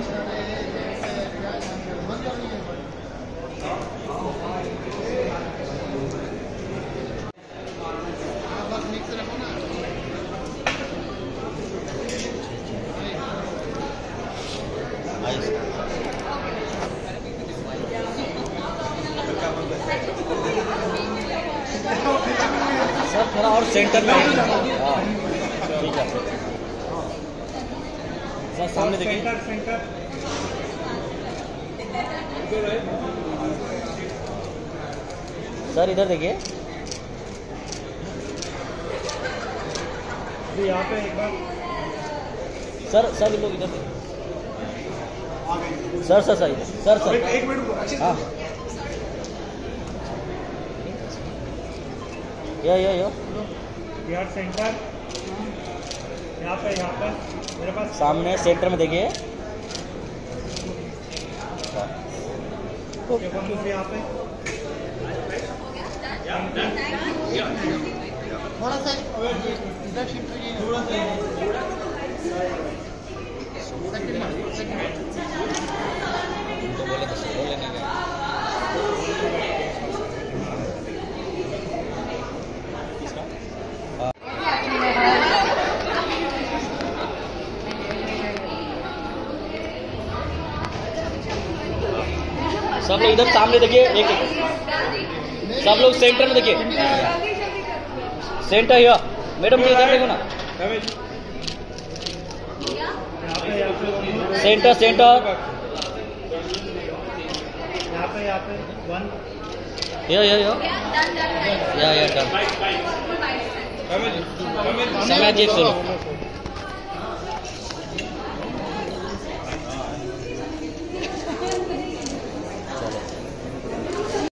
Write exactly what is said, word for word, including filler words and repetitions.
Sir थोड़ा और centre में। हाँ ठीक है सर, सामने देखिए सर, इधर देखिए यहाँ पे एक बार सर। सर लोग इधर देखिए sir. Sir sir sir sir एक मिनट। हाँ यो यो यो यार सेंटर यहाँ पे, यहाँ पे मेरे पास सामने सेंटर में देखिए। यहाँ पे थोड़ा सा इधर शिफ्ट कीजिए, थोड़ा सा तो बोले तो बोले नहीं गए। सब लोग इधर सामने देखिए, एक एक सब लोग सेंटर में देखिए। सेंटर हियर मैडम, इधर देखो ना। सेंटर सेंटर यहाँ पे, यहाँ पे वन यो यो यो या या डन। समय जी सुनो।